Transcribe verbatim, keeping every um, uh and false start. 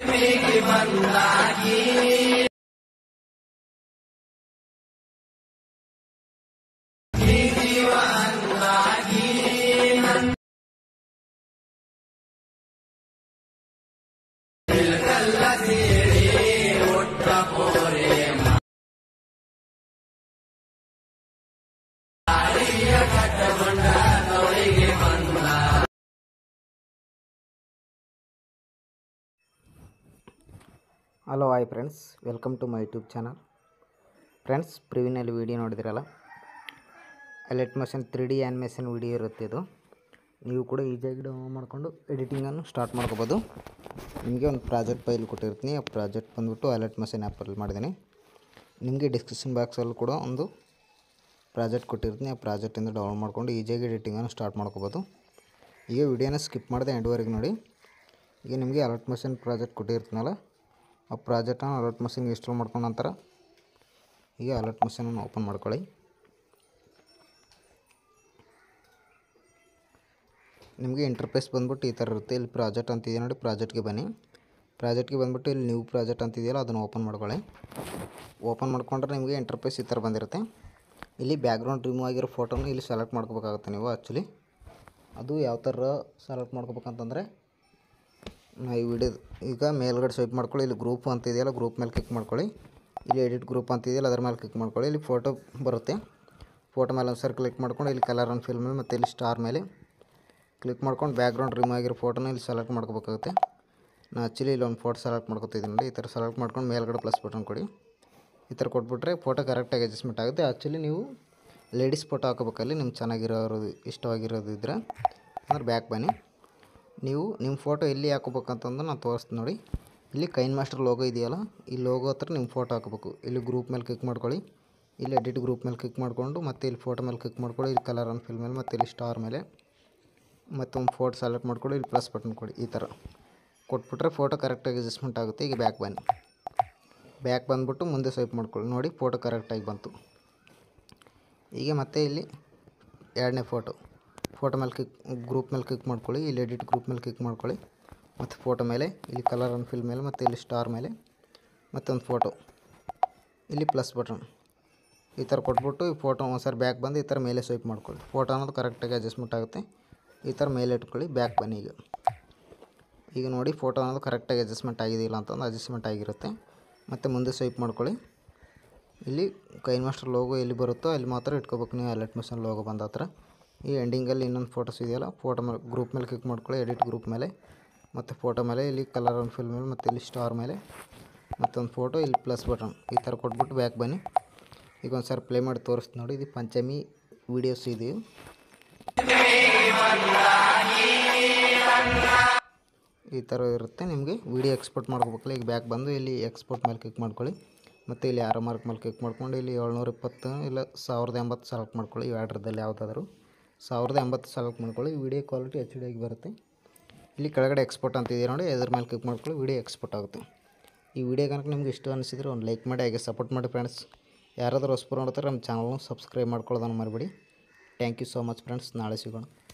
Hello hi friends, welcome to my YouTube channel. Friends, ಪ್ರಿವಿನಲ್ಲಿ video ನೋಡಿದಿರಲ್ಲ, Alight Motion three D animation video ಇರುತ್ತೆ. ಇದು ನೀವು ಕೂಡ ಈಸಿಯಾಗಿ ಡೌನ್ಲೋಡ್ ಮಾಡಿಕೊಂಡು ಎಡಿಟಿಂಗನ್ನು ಸ್ಟಾರ್ಟ್ ಮಾಡ್ಕೋಬೋದು. ನಿಮಗೆ ಒಂದು ಪ್ರಾಜೆಕ್ಟ್ ಫೈಲ್ ಕೊಟ್ಟಿರ್ತೀನಿ. ಆ ಪ್ರಾಜೆಕ್ಟ್ ಬಂದುಬಿಟ್ಟು ಎಲೆಟ್ ಮೋಷನ್ ಆ್ಯಪಲ್ಲಿ ಮಾಡಿದ್ದೀನಿ. ನಿಮಗೆ ಡಿಸ್ಕ್ರಿಪ್ಷನ್ ಬಾಕ್ಸಲ್ಲಿ ಕೂಡ ಒಂದು ಪ್ರಾಜೆಕ್ಟ್ ಕೊಟ್ಟಿರ್ತೀನಿ. ಆ ಪ್ರಾಜೆಕ್ಟಿಂದ ಡೌನ್ಲೋಡ್ ಮಾಡ್ಕೊಂಡು ಈಸಿಯಾಗಿ ಎಡಿಟಿಂಗನ್ನು ಸ್ಟಾರ್ಟ್ ಮಾಡ್ಕೋಬೋದು. ಈಗ ವಿಡಿಯೋನ ಸ್ಕಿಪ್ ಮಾಡಿದೆ ಎಂಡ್ವರೆಗೆ ನೋಡಿ. ಈಗ ನಿಮಗೆ ಎಲೆಟ್ ಮೋಷನ್ ಪ್ರಾಜೆಕ್ಟ್ ಕೊಟ್ಟಿರ್ತೀನಲ್ಲ, ಆ ಪ್ರಾಜೆಕ್ಟನ್ನು ಎಲೆಟ್ ಮೋಷನ್ಗೆ ಇನ್ಸ್ಟಾಲ್ ಮಾಡ್ಕೊಂಡ ನಂತರ ಈಗ ಎಲೆಟ್ ಮೋಷನನ್ನು ಓಪನ್ ಮಾಡ್ಕೊಳ್ಳಿ. ನಿಮಗೆ ಇಂಟರ್ಫೇಸ್ ಬಂದ್ಬಿಟ್ಟು ಈ ಥರ ಇರುತ್ತೆ. ಇಲ್ಲಿ ಪ್ರಾಜೆಕ್ಟ್ ಅಂತಿದೆ ನೋಡಿ, ಪ್ರಾಜೆಕ್ಟ್ಗೆ ಬನ್ನಿ. ಪ್ರಾಜೆಕ್ಟ್ಗೆ ಬಂದುಬಿಟ್ಟು ಇಲ್ಲಿ ನ್ಯೂ ಪ್ರಾಜೆಕ್ಟ್ ಅಂತಿದೆಯಲ್ಲ, ಅದನ್ನು ಓಪನ್ ಮಾಡ್ಕೊಳ್ಳಿ. ಓಪನ್ ಮಾಡ್ಕೊಂಡ್ರೆ ನಿಮಗೆ ಇಂಟರ್ಫೇಸ್ ಈ ಥರ ಬಂದಿರುತ್ತೆ. ಇಲ್ಲಿ ಬ್ಯಾಕ್ಗ್ರೌಂಡ್ ರಿಮೂವ್ ಆಗಿರೋ ಫೋಟೋನ ಇಲ್ಲಿ ಸೆಲೆಕ್ಟ್ ಮಾಡ್ಕೋಬೇಕಾಗುತ್ತೆ ನೀವು. ಆ್ಯಕ್ಚುಲಿ ಅದು ಯಾವ ಥರ ಸೆಲೆಕ್ಟ್ ಮಾಡ್ಕೋಬೇಕಂತಂದರೆ, ಈ ವಿಡಿಯೋ ಈಗ ಮೇಲ್ಗಡೆ ಸ್ವೈಪ್ ಮಾಡ್ಕೊಳ್ಳಿ. ಇಲ್ಲಿ ಗ್ರೂಪ್ ಅಂತಿದೆಯಲ್ಲ, ಗ್ರೂಪ್ ಮೇಲೆ ಕ್ಲಿಕ್ ಮಾಡ್ಕೊಳ್ಳಿ. ಇಲ್ಲಿ ಎಡಿಟ್ ಗ್ರೂಪ್ ಅಂತಿದೆಯಲ್ಲ, ಅದರ ಮೇಲೆ ಕ್ಲಿಕ್ ಮಾಡ್ಕೊಳ್ಳಿ. ಇಲ್ಲಿ ಫೋಟೋ ಬರುತ್ತೆ. ಫೋಟೋ ಮೇಲೆ ಒಂದು ಸರಿ ಕ್ಲಿಕ್ ಮಾಡ್ಕೊಂಡು ಇಲ್ಲಿ ಕಲರ್ ಆ್ಯಂಡ್ ಫಿಲ್ ಮೇಲೆ ಮತ್ತು ಇಲ್ಲಿ ಸ್ಟಾರ್ ಮೇಲೆ ಕ್ಲಿಕ್ ಮಾಡ್ಕೊಂಡು ಬ್ಯಾಕ್ಗ್ರೌಂಡ್ ರಿಮೂವ್ ಆಗಿರೋ ಫೋಟೋನ ಇಲ್ಲಿ ಸೆಲೆಕ್ಟ್ ಮಾಡ್ಕೋಬೇಕಾಗುತ್ತೆ. ನಾನು ಆ್ಯಕ್ಚುಲಿ ಇಲ್ಲಿ ಒಂದು ಫೋಟೋ ಸೆಲೆಕ್ಟ್ ಮಾಡ್ಕೊತಿದ್ದೀನಿ ನೋಡಿ. ಈ ಥರ ಸೆಲೆಕ್ಟ್ ಮಾಡ್ಕೊಂಡು ಮೇಲ್ಗಡೆ ಪ್ಲಸ್ ಬಟನ್ ಕೊಡಿ. ಈ ಥರ ಕೊಟ್ಬಿಟ್ರೆ ಫೋಟೋ ಕರೆಕ್ಟಾಗಿ ಅಡ್ಜಸ್ಟ್ಮೆಂಟ್ ಆಗುತ್ತೆ. ಆ್ಯಕ್ಚುಲಿ ನೀವು ಲೇಡೀಸ್ ಫೋಟೋ ಹಾಕೋಬೇಕಲ್ಲಿ ನಿಮ್ಗೆ ಚೆನ್ನಾಗಿರೋದು ಇಷ್ಟವಾಗಿರೋದು ಇದ್ದರೆ ಅಂದ್ರೆ ಬ್ಯಾಕ್ ಬನ್ನಿ. ನೀವು ನಿಮ್ಮ ಫೋಟೋ ಎಲ್ಲಿ ಹಾಕೋಬೇಕಂತಂದು ನಾನು ತೋರಿಸ್ತೀನಿ ನೋಡಿ. ಇಲ್ಲಿ ಕೈನ್ ಮಾಸ್ಟರ್ ಲೋಗೋ ಇದೆಯಲ್ಲ, ಈ ಲೋಗೋ ಹತ್ರ ನಿಮ್ಮ ಫೋಟೋ ಹಾಕೋಬೇಕು. ಇಲ್ಲಿ ಗ್ರೂಪ್ ಮೇಲೆ ಕ್ಲಿಕ್ ಮಾಡ್ಕೊಳ್ಳಿ. ಇಲ್ಲಿ ಎಡಿಟ್ ಗ್ರೂಪ್ ಮೇಲೆ ಕ್ಲಿಕ್ ಮಾಡಿಕೊಂಡು ಮತ್ತೆ ಇಲ್ಲಿ ಫೋಟೋ ಮೇಲೆ ಕ್ಲಿಕ್ ಮಾಡ್ಕೊಳ್ಳಿ. ಇಲ್ಲಿ ಕಲರ್ ಆ್ಯಂಡ್ ಫಿಲ್ ಮೇಲೆ ಮತ್ತು ಇಲ್ಲಿ ಸ್ಟಾರ್ ಮೇಲೆ ಮತ್ತೊಂದು ಫೋಟೋ ಸೆಲೆಕ್ಟ್ ಮಾಡ್ಕೊಳ್ಳಿ. ಇಲ್ಲಿ ಪ್ಲಸ್ ಬಟನ್ ಕೊಡಿ. ಈ ಥರ ಕೊಟ್ಬಿಟ್ರೆ ಫೋಟೋ ಕರೆಕ್ಟಾಗಿ ಅಡ್ಜಸ್ಟ್ಮೆಂಟ್ ಆಗುತ್ತೆ. ಈಗ ಬ್ಯಾಕ್ ಬನ್ನಿ. ಬ್ಯಾಕ್ ಬಂದುಬಿಟ್ಟು ಮುಂದೆ ಸ್ವೈಪ್ ಮಾಡ್ಕೊಳ್ಳಿ. ನೋಡಿ, ಫೋಟೋ ಕರೆಕ್ಟಾಗಿ ಬಂತು. ಈಗ ಮತ್ತೆ ಇಲ್ಲಿ ಎರಡನೇ ಫೋಟೋ ಫೋಟೋ ಮೇಲೆ ಕ್ಲಿಕ್ ಗ್ರೂಪ್ ಮೇಲೆ ಕ್ಲಿಕ್ ಮಾಡ್ಕೊಳ್ಳಿ. ಇಲ್ಲಿ ಎಡಿಟ್ ಗ್ರೂಪ್ ಮೇಲೆ ಕ್ಲಿಕ್ ಮಾಡ್ಕೊಳ್ಳಿ. ಮತ್ತು ಫೋಟೋ ಮೇಲೆ ಇಲ್ಲಿ ಕಲರ್ ಆ್ಯಂಡ್ ಫಿಲ್ ಮೇಲೆ ಮತ್ತು ಇಲ್ಲಿ ಸ್ಟಾರ್ ಮೇಲೆ ಮತ್ತೊಂದು ಫೋಟೋ ಇಲ್ಲಿ ಪ್ಲಸ್ ಬಟನ್ ಈ ಥರ ಕೊಟ್ಬಿಟ್ಟು ಈ ಫೋಟೋ ಒಂದು ಸಾರಿ ಬ್ಯಾಕ್ ಬಂದು ಈ ಥರ ಮೇಲೆ ಸ್ವೈಪ್ ಮಾಡ್ಕೊಳ್ಳಿ. ಫೋಟೋ ಅನ್ನೋದು ಕರೆಕ್ಟಾಗಿ ಅಡ್ಜಸ್ಟ್ಮೆಂಟ್ ಆಗುತ್ತೆ. ಈ ಥರ ಮೇಲೆ ಇಟ್ಕೊಳ್ಳಿ. ಬ್ಯಾಕ್ ಬನ್ನಿ. ಈಗ ಈಗ ನೋಡಿ, ಫೋಟೋ ಅನ್ನೋದು ಕರೆಕ್ಟಾಗಿ ಅಡ್ಜಸ್ಟ್ಮೆಂಟ್ ಆಗಿದೆಯಿಲ್ಲ ಅಂತಂದು ಅಡ್ಜಸ್ಟ್ಮೆಂಟ್ ಆಗಿರುತ್ತೆ. ಮತ್ತು ಮುಂದೆ ಸ್ವೈಪ್ ಮಾಡ್ಕೊಳ್ಳಿ. ಇಲ್ಲಿ ಕೈನ್ ಮಾಸ್ಟರ್ ಲೋಗೋ ಎಲ್ಲಿ ಬರುತ್ತೋ ಅಲ್ಲಿ ಮಾತ್ರ ಇಟ್ಕೋಬೇಕು ನೀವು. ಎಲೆಟ್ ಮೋಷನ್ ಲೋಗೋ ಬಂದ ಹತ್ರ ಈ ಎಂಡಿಂಗಲ್ಲಿ ಇನ್ನೊಂದು ಫೋಟೋಸ್ ಇದೆಯಲ್ಲ, ಫೋಟೋ ಮೇಲೆ ಗ್ರೂಪ್ ಮೇಲೆ ಕ್ಲಿಕ್ ಮಾಡ್ಕೊಳ್ಳಿ. ಎಡಿಟ್ ಗ್ರೂಪ್ ಮೇಲೆ ಮತ್ತು ಫೋಟೋ ಮೇಲೆ ಇಲ್ಲಿ ಕಲರ್ ಆ್ಯಂಡ್ ಫಿಲ್ ಮೇಲೆ ಮತ್ತು ಇಲ್ಲಿ ಸ್ಟಾರ್ ಮೇಲೆ ಮತ್ತೊಂದು ಫೋಟೋ ಇಲ್ಲಿ ಪ್ಲಸ್ ಬಟನ್ ಈ ಥರ ಕೊಟ್ಬಿಟ್ಟು ಬ್ಯಾಕ್ ಬನ್ನಿ. ಈಗ ಒಂದು ಸಾರಿ ಪ್ಲೇ ಮಾಡಿ ತೋರಿಸ್ತೀನಿ ನೋಡಿ. ಇದು ಪಂಚಮಿ ವೀಡಿಯೋಸ್ ಇದೆಯು. ಈ ಥರ ಇರುತ್ತೆ. ನಿಮಗೆ ವೀಡಿಯೋ ಎಕ್ಸ್ಪೋರ್ಟ್ ಮಾಡ್ಕೋಬೇಕಲ್ಲ. ಈಗ ಬ್ಯಾಕ್ ಬಂದು ಇಲ್ಲಿ ಎಕ್ಸ್ಪೋರ್ಟ್ ಮೇಲೆ ಕ್ಲಿಕ್ ಮಾಡ್ಕೊಳ್ಳಿ. ಮತ್ತು ಇಲ್ಲಿ ಆರೋ ಮಾರ್ಕ್ ಮೇಲೆ ಕ್ಲಿಕ್ ಮಾಡ್ಕೊಂಡು ಇಲ್ಲಿ ಏಳ್ನೂರ ಇಪ್ಪತ್ತು ಇಲ್ಲ ಸಾವಿರದ ಎಂಬತ್ತು ಸೆಲೆಕ್ಟ್ ಮಾಡ್ಕೊಳ್ಳಿ. ಇವೆರಡರಲ್ಲಿ ಯಾವುದಾದ್ರು ಸಾವಿರದ ಎಂಬತ್ತು ಸೆಲೆಕ್ಟ್ ಮಾಡ್ಕೊಳ್ಳಿ. ವೀಡಿಯೋ ಕ್ವಾಲಿಟಿ ಎಚ್ ಡಿ ಆಗಿ ಬರುತ್ತೆ. ಇಲ್ಲಿ ಕೆಳಗಡೆ ಎಕ್ಸ್ಪೋರ್ಟ್ ಅಂತಿದೆ ನೋಡಿ, ಅದ್ರ ಮೇಲೆ ಕ್ಲಿಕ್ ಮಾಡ್ಕೊಳ್ಳಿ. ವೀಡಿಯೋ ಎಕ್ಸ್ಪೋರ್ಟ್ ಆಗುತ್ತೆ. ಈ ವಿಡಿಯೋ ಕనుక ನಿಮ್ಗೆ ಇಷ್ಟ ಅನಿಸಿದರೆ ಒಂದು ಲೈಕ್ ಮಾಡಿ, ಹಾಗೆ ಸಪೋರ್ಟ್ ಮಾಡಿ ಫ್ರೆಂಡ್ಸ್. ಯಾರಾದರೂ ಹೊಸಬರು ನೋಡ್ತಾರೆ ನಮ್ಮ ಚಾನಲ್ನ ಸಬ್ಸ್ಕ್ರೈಬ್ ಮಾಡ್ಕೊಳ್ಳೋದನ್ನು ಮರಿಬೇಡಿ. Thank you so much friends. ನಾಳೆ ಸಿಗೋಣ.